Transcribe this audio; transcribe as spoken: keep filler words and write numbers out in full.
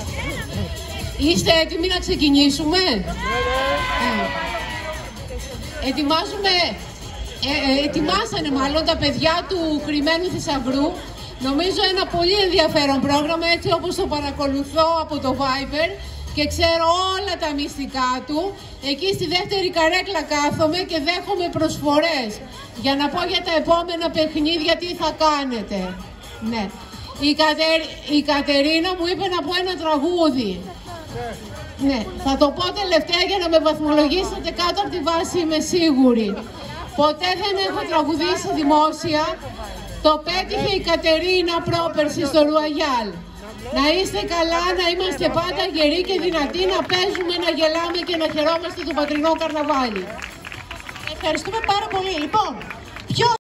Είστε έτοιμοι να ξεκινήσουμε? Ε. Ετοιμάζουμε, ε, ε, ετοιμάσανε μάλλον τα παιδιά του Κρυμμένου Θησαυρού. Νομίζω ένα πολύ ενδιαφέρον πρόγραμμα, έτσι όπως το παρακολουθώ από το Viber και ξέρω όλα τα μυστικά του. Εκεί στη δεύτερη καρέκλα κάθομαι και δέχομαι προσφορές για να πω για τα επόμενα παιχνίδια τι θα κάνετε. Ναι. Η, Κατερ... η Κατερίνα μου είπε να πω ένα τραγούδι. Ναι, θα το πω τελευταία για να με βαθμολογήσετε κάτω από τη βάση, είμαι σίγουρη. Ποτέ δεν έχω τραγουδήσει δημόσια. Το πέτυχε η Κατερίνα πρόπερση στο Ρουαγιάλ. Να είστε καλά, να είμαστε πάντα γεροί και δυνατοί, να παίζουμε, να γελάμε και να χαιρόμαστε το πατρινό καρναβάλι. Ευχαριστούμε πάρα πολύ. Λοιπόν, ποιο...